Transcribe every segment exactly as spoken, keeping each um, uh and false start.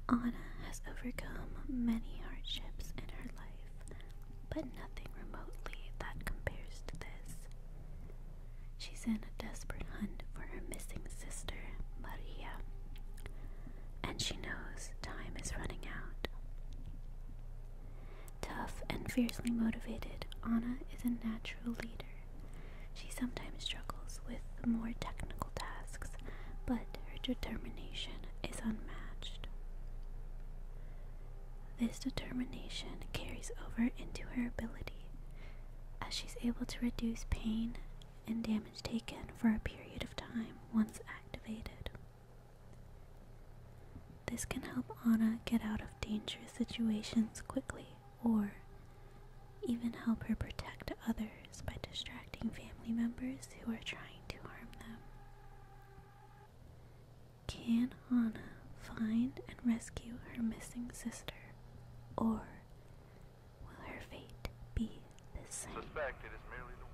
Anna has overcome many hardships in her life, but nothing remotely that compares to this. She's in a desperate hunt for her missing sister, Maria, and she knows time is running out. Tough and fiercely motivated, Anna is a natural leader. She sometimes struggles with the more technical tasks, but her determination is unmatched. This determination carries over into her ability, as she's able to reduce pain and damage taken for a period of time once activated. This can help Anna get out of dangerous situations quickly, or even help her protect others by distracting family members who are trying to harm them. Can Anna find and rescue her missing sister, or will her fate be the same? Suspected is merely the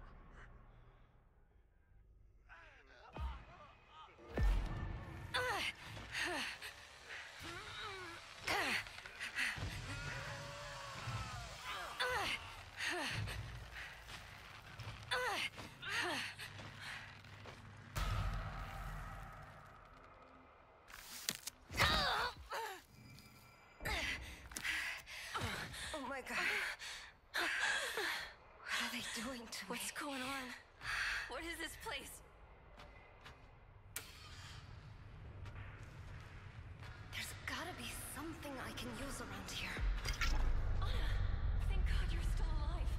Oh my god. What are they doing to me? What's going on? What is this place? There's gotta be something I can use around here. Anna, thank God you're still alive.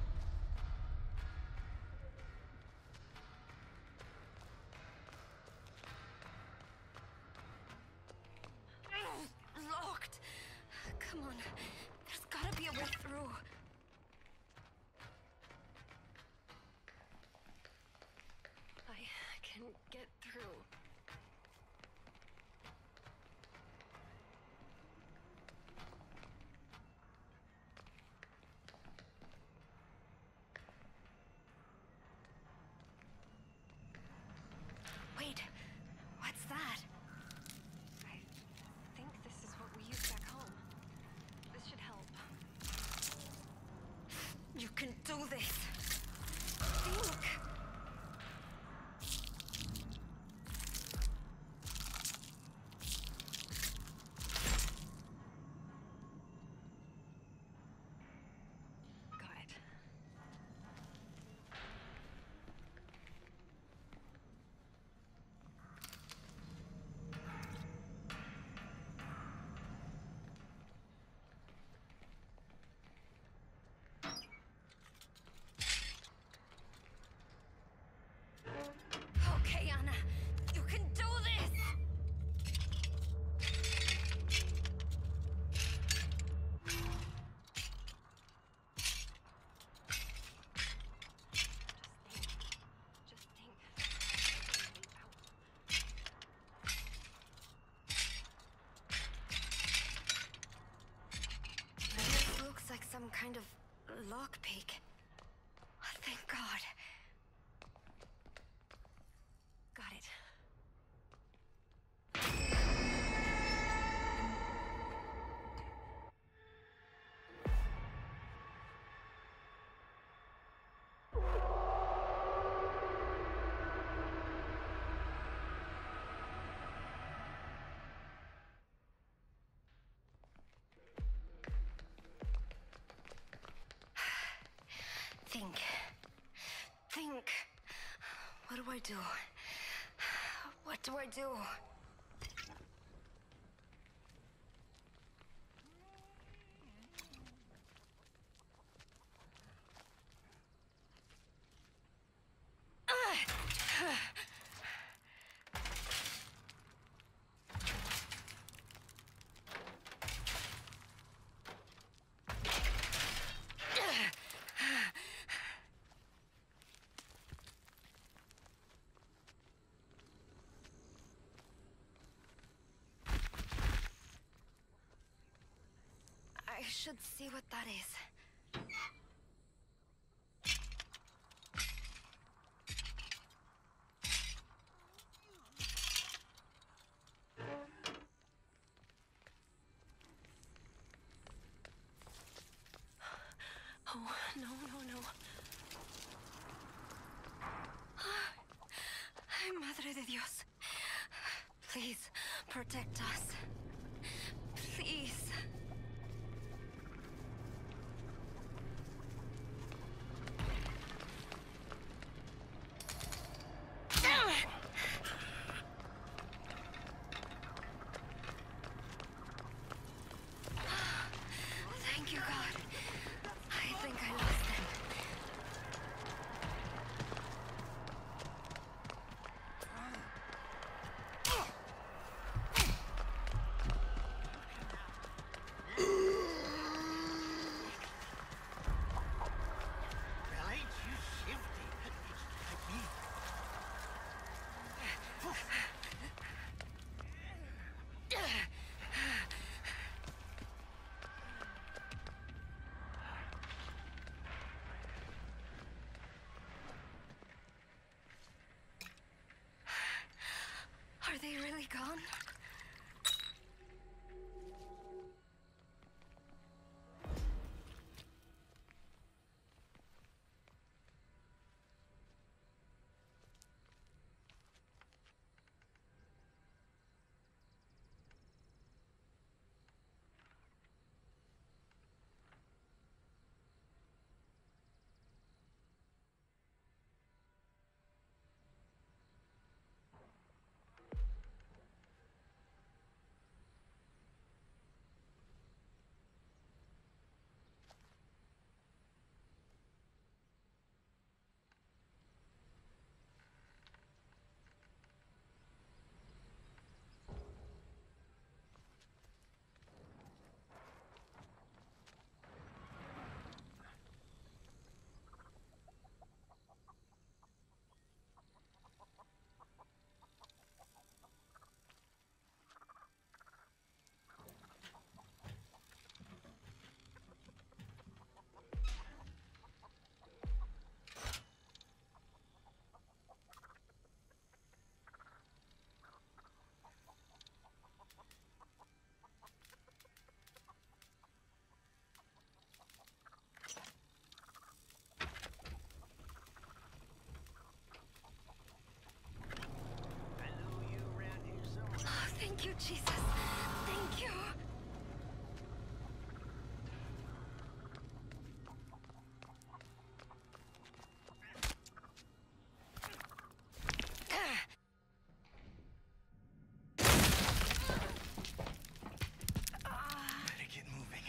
Locked. Come on. There's gotta be a way through. I can get through. Wait. What's that? I think this is what we use back home. This should help. You can do this. Think. Got it. Okay, Anna. You can do this. Just think. Just think. This looks like some kind of lockpick. Thank God. Got it. Think. Think. What do I do? What do I do? I should see what that is. Please, protect us. Please. Thank you, God. I think I lost them. Well, ain't you shifty? Like me. Are they really gone? Thank you, Jesus. Thank you. Better get moving.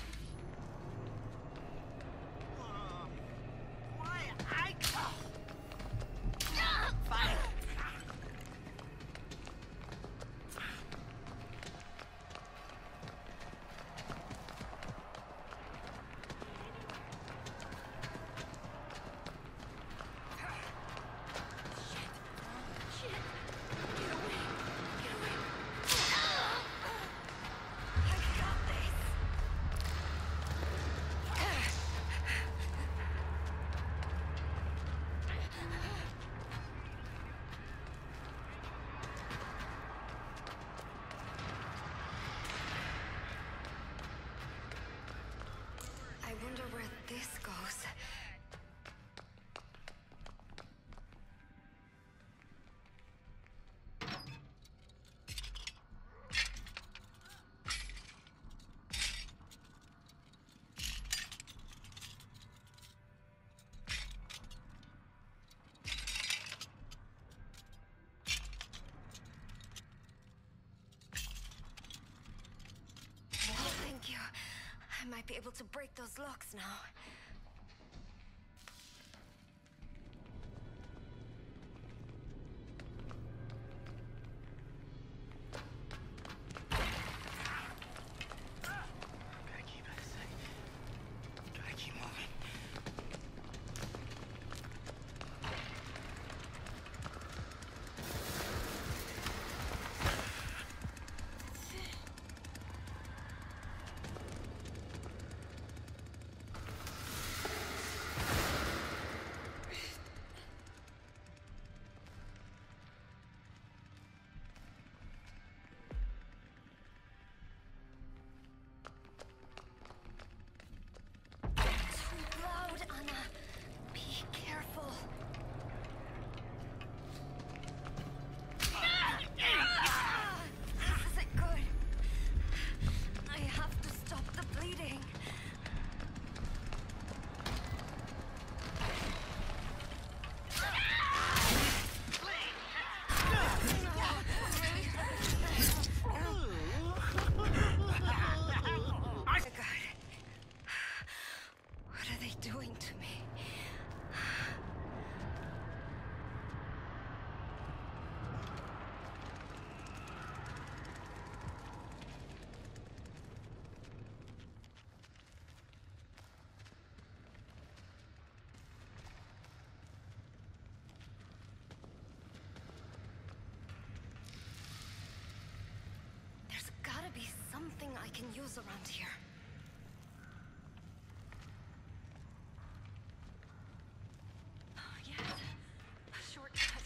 Whoa. Why I... Oh. Fine. I wonder where this goes. Oh, thank you. I might be able to break those locks now. Gotta keep out of sight. Gotta keep moving. can use around here. Yes. Shortcut.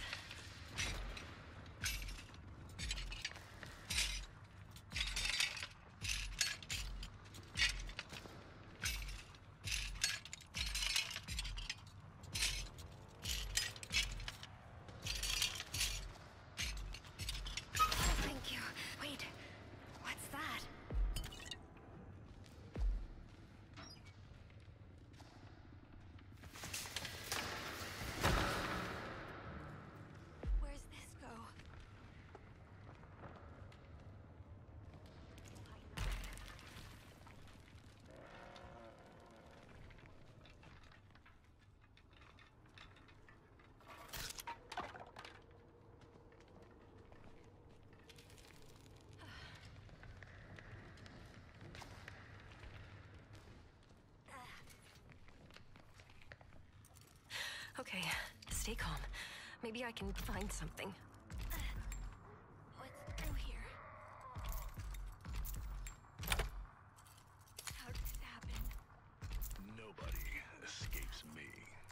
Thank you. Wait, what's that? Where's this go? Okay, stay calm. Maybe I can find something. What's through here? How did this happen? Nobody escapes me.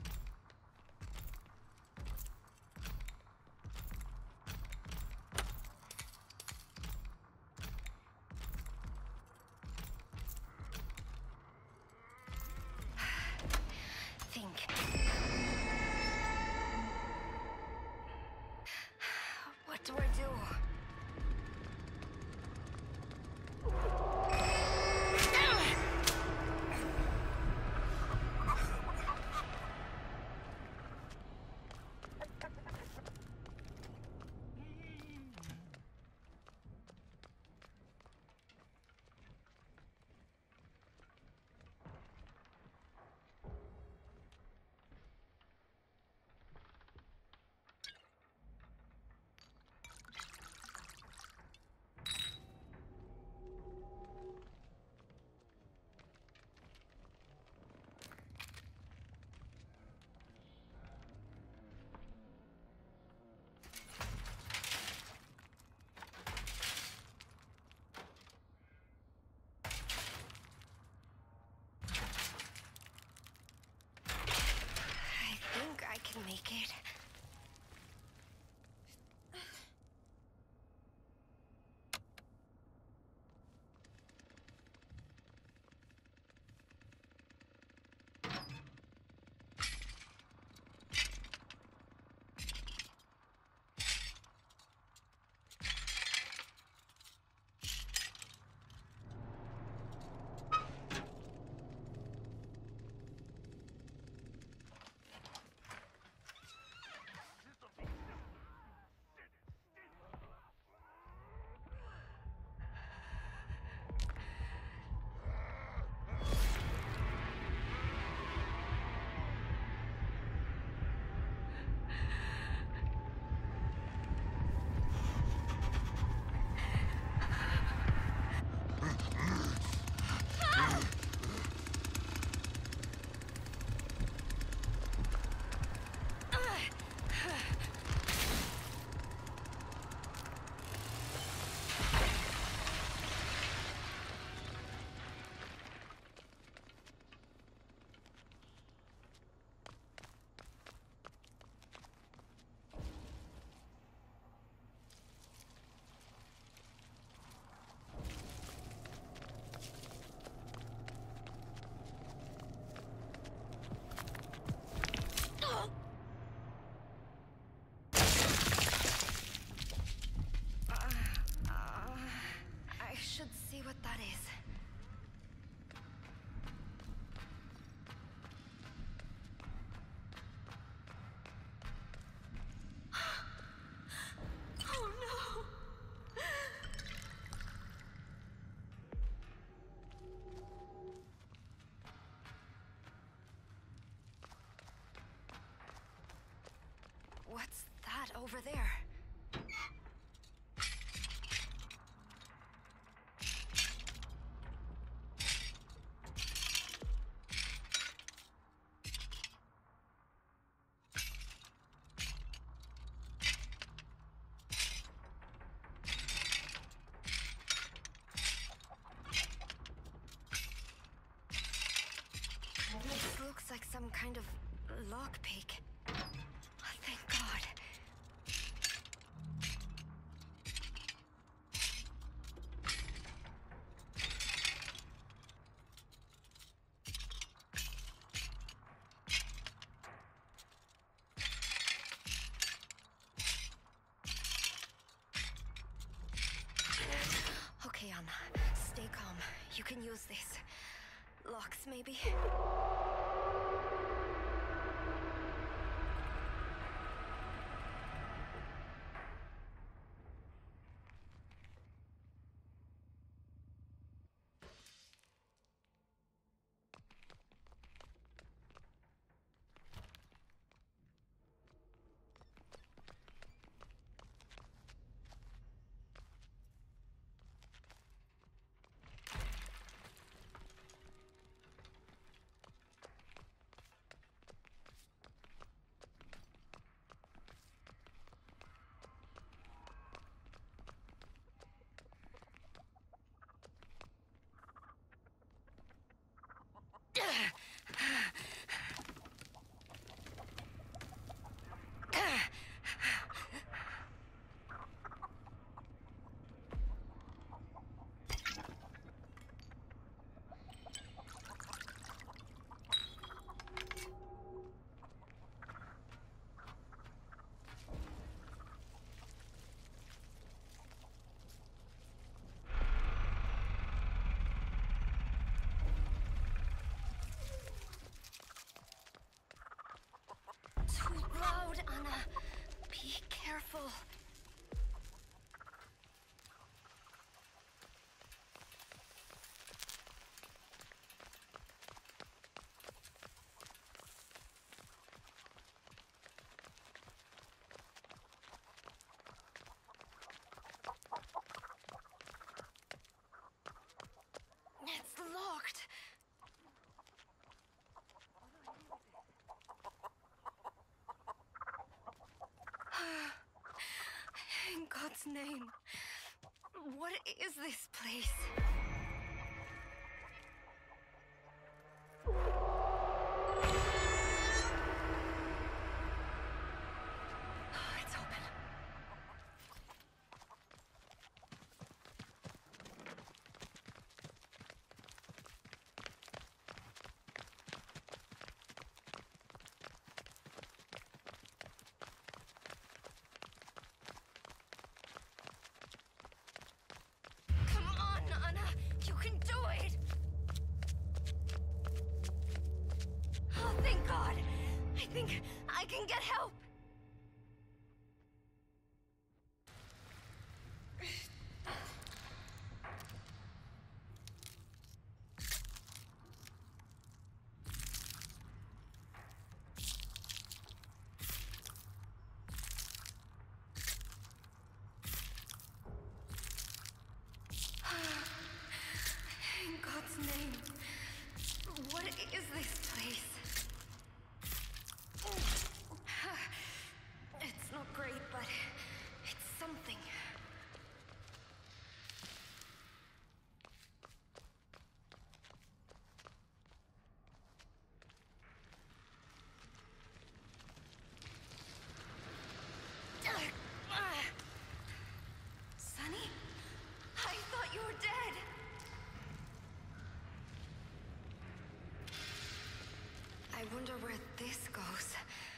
Think. What do I do? I think I can make it. I should see what that is. Oh no! What's that over there? some kind of lockpick. Oh, thank God. Okay, Anna. Stay calm. You can use this. Locks, maybe? Too loud, Anna. Be careful. It's locked. In God's name, what is this place? Oh, it's open. Come on, Anna! You can do it! Oh, thank God! I think I can get help! In God's name, what is this place? It's not great, but it's something. Sonny? I thought you were dead. I wonder where this goes.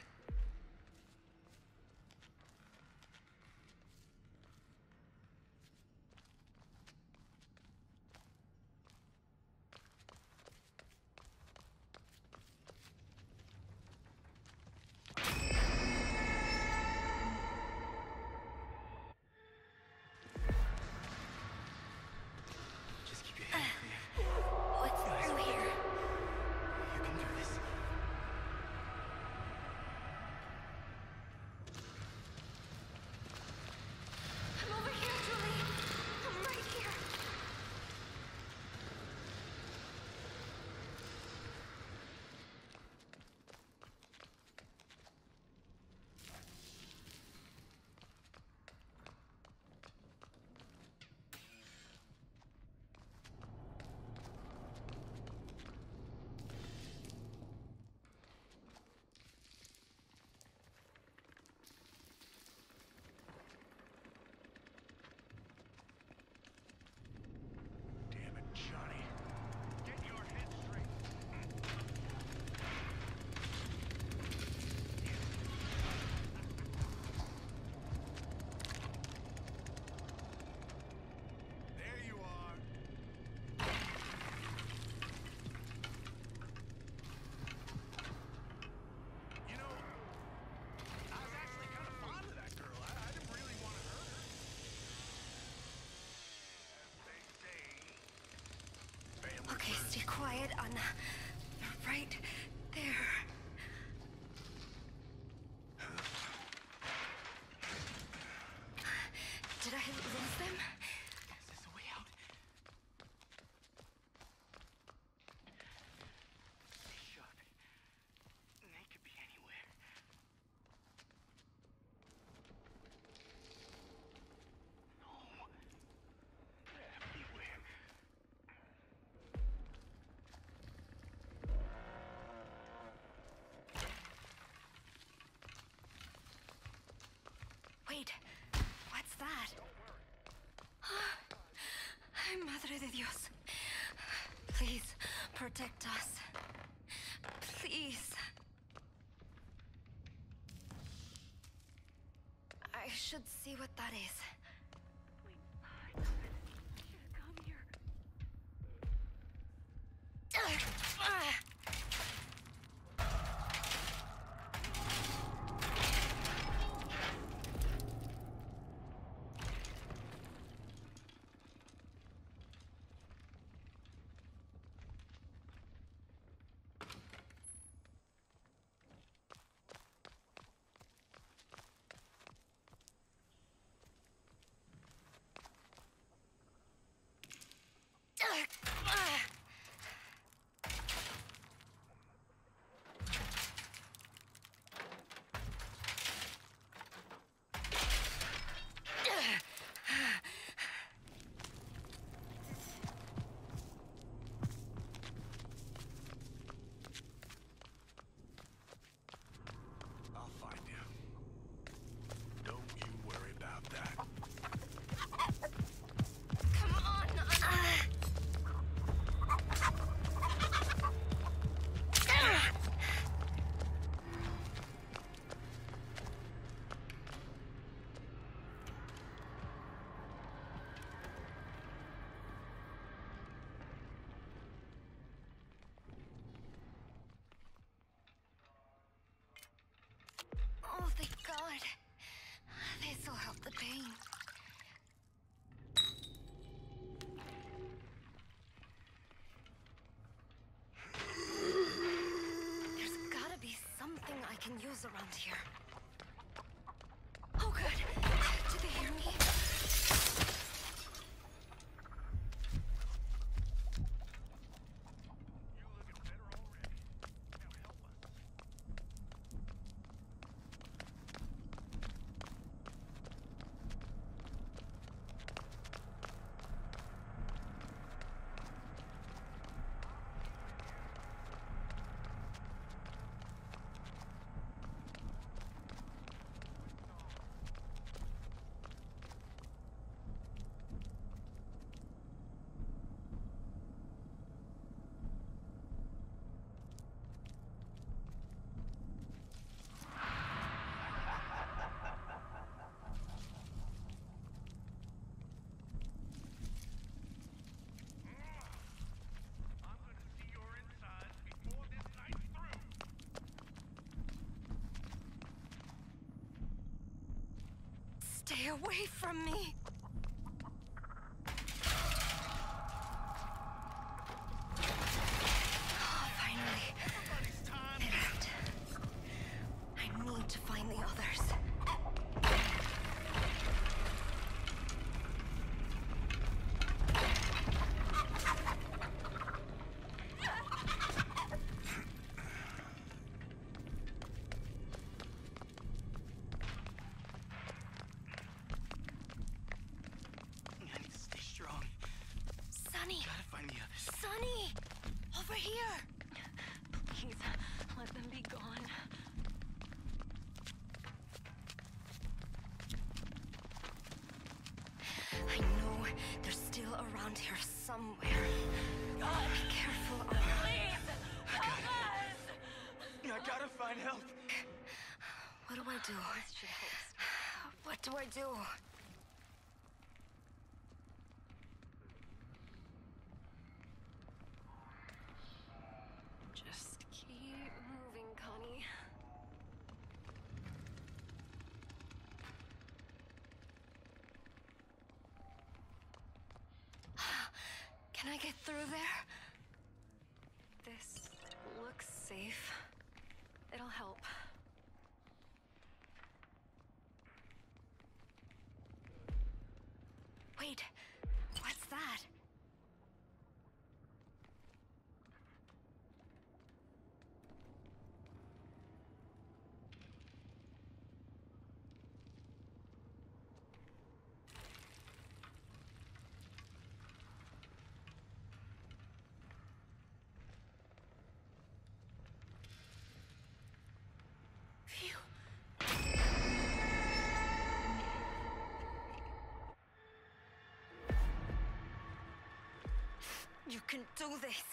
Just keep your head clear. What's through here? You can do this. Okay, stay quiet, Anna. Right there. Did I lose them? Is this a way out? Stay sharp. They could be anywhere. No. They're everywhere. Wait, what's that? Ay, Madre de Dios. Please, protect us. Please. I should see what that is. Come here. I'll find you. Don't you worry about that. Come on, Anna. Oh, thank God. This'll help the pain. There's gotta be something I can use around here. Oh, good. Do they hear me? You looking better already. Now help us. I'm gonna see your insides before this night's through. Stay away from me. Oh, finally. Everybody's time. They left. I need to find the others. I need to stay strong. Sonny! Gotta find the others. Sonny! Over here! Please, let them be gone. I know they're still around here somewhere. Oh, be careful, Anna. I gotta find help. What do I do? This should help us. What do I do? Just keep moving, Connie. Can I get through there? safe. It'll help. Wait, what's that? Phew. You can do this.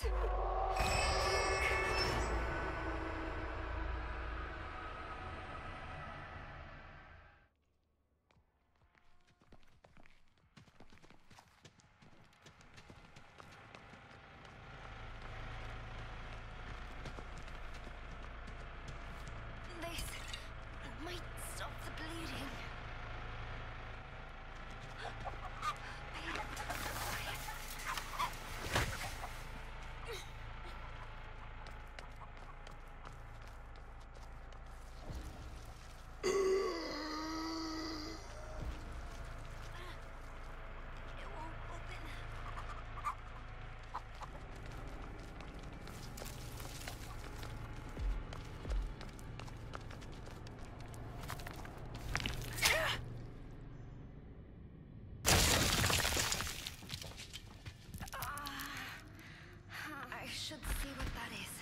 This might stop the bleeding. It won't open. I should see what that is.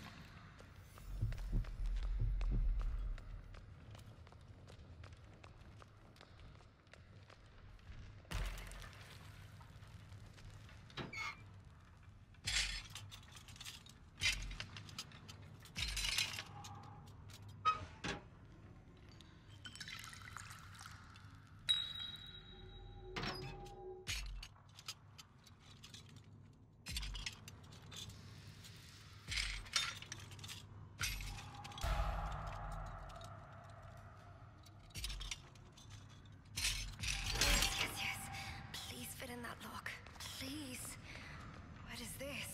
Yes, yes, yes. Please fit in that lock. Please. What is this?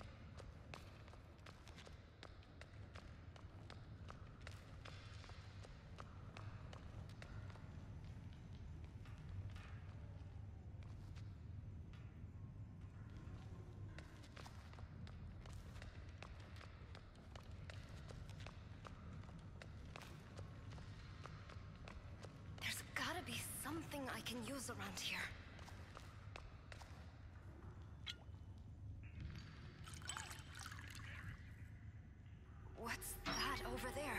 There's gotta be something I can use around here. What's that over there?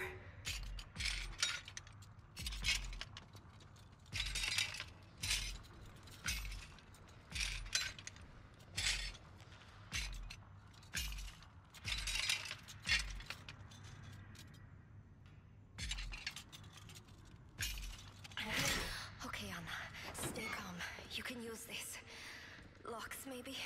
Okay, Anna. Stay calm. You can use this. Locks, maybe?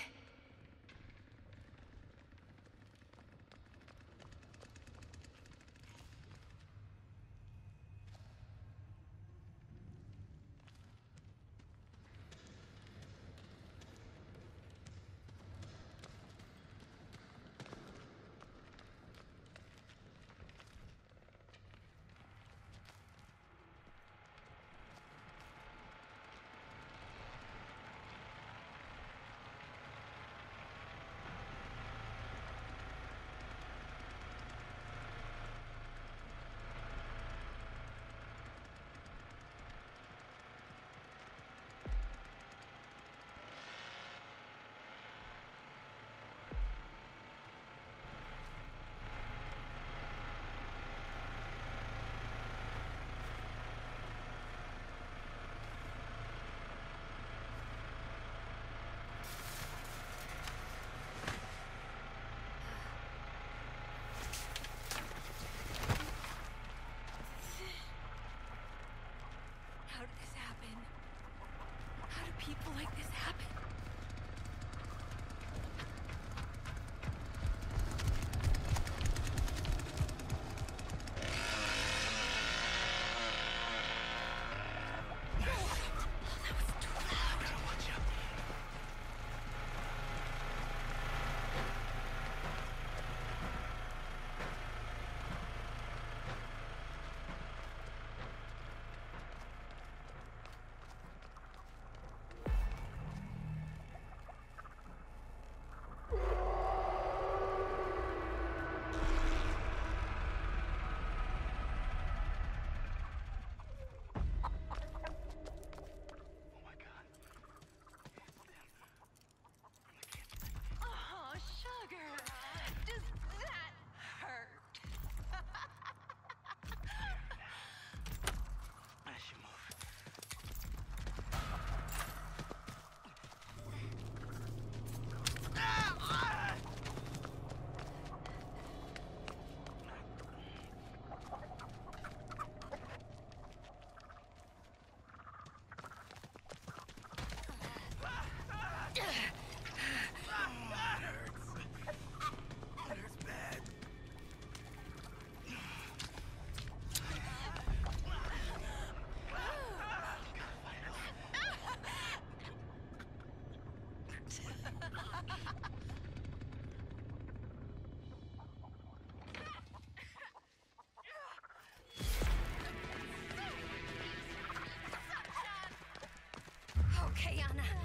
Okay, Anna.